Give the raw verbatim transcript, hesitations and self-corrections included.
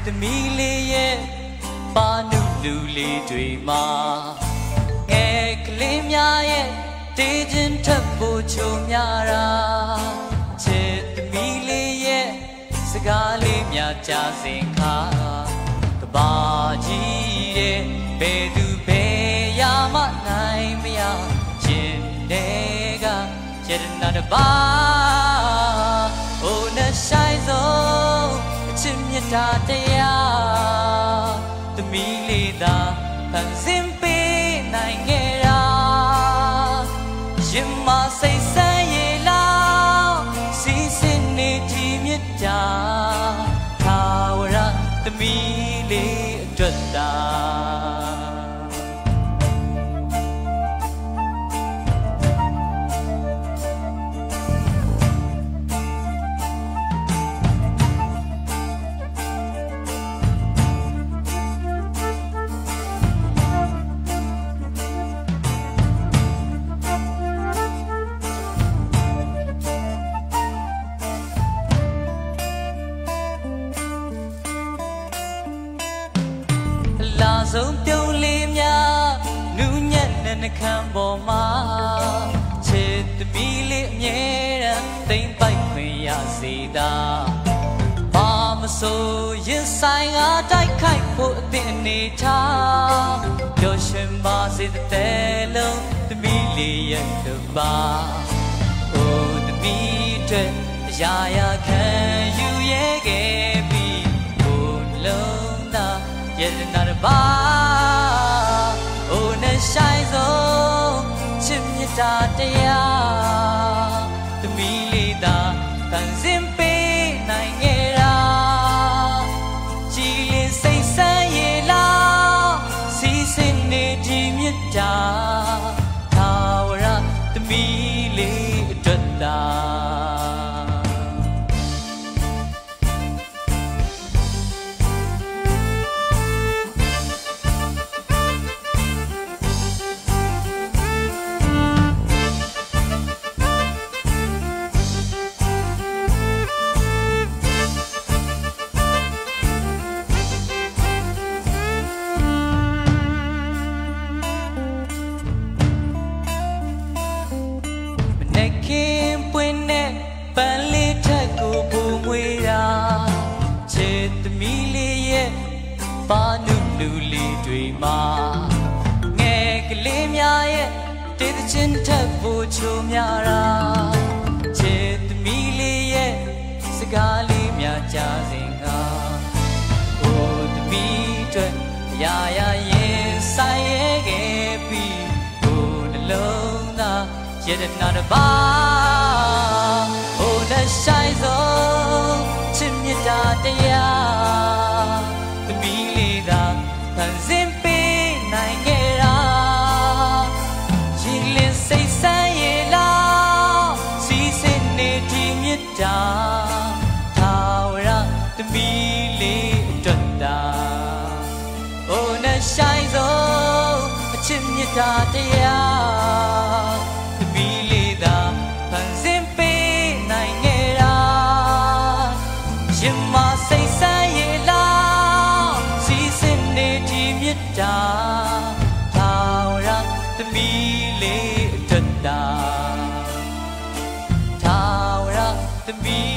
သမီးလေးရဲ့ပါနုလူလေးတွေမှာငယ်ကလေးများရဲ့တေးခြင်းထပ်ဖို့ချုံများတာချစ်သမီးလေးရဲ့စကားလေးများကြားစဉ်ခါကဘာကြီးတဲ့ဘယ်သူဘယ်ရာမှနိုင်မရခြင်းတွေကယတနာတစ်ပါးဟိုနဲ့ဆိုင်ဆုံးအချစ်မြတ်တာတရားသမီးလေးသာဖန်ဆင်းပေးနိုင်ခဲ့တာရင်မစိတ်ဆန်းရလားစီစဉ်နေကြည်မြတ်တာသာဝရသမီးလေးအတွက်သာဆုံးပြုံးလေးများနူးညံ့တဲ့နှခမ်းပေါ်မှာချစ်သမီးလေးအမြဲတမ်းသိမ့်ပိုက်ခွင့်ရစေတာဘာမဆိုရင်ဆိုင်အားတိုက်ခိုက်ဖို့အသင့်အနေထားပျော်ရွှင်ပါစေတဲ့လုံးသမီးလေးရဲ့တပါအိုးသမီးတွေအရာရာခံယူရဲခဲ့ပြီးဘုံလုံးသာယတနာတစ်ပါးအိုနဲ့ဆိုင်ဆုံးချစ်မြတ်တာတရားသမီးလေးသာဖန်ဆင်းပေးနိုင်ခဲ့တာကြည်လင်စိတ်ဆန်းရလားစီစဉ်နေဒီမြတ်တာသာဝရသမီးလေးအတွက်သာခင်ပွင့်နဲ့ပန်းလေးထက်ကိုပူမွေးတာချစ်သမီးလေးရဲ့ပါနုလူလေးတွေမှာငယ်ကလေးများရဲ့တေးသချင်းထက်ဖို့ချိုများတာချစ်သမီးလေးရဲ့စကားလေးများကြားစဉ်ကအိုးသမီးတွေရာရာရင်ဆိုင်ရဲခဲ့ပြီးဘုံနှလုံးသားယတနာတစ်ပါးဟိုနဲ့ဆိုင်ဆုံးချစ်မြတ်တာတရားသမီးလေးသာဖန်ဆင်းပေးနိုင်ခဲ့တာရင်လင်းစိတ်ဆန်းရလားစီစဉ်နေဒီမြတ်တာသာဝရသမီးလေးအတွက်သာဟိုနဲ့ဆိုင်ဆုံးအချစ်မြတ်တာတရားရင်မစိတ်ဆန်းရလားစီစဉ်နေဒီမြတ်တာသာဝရသမီးလေးအတွက်သာသာဝရသမီး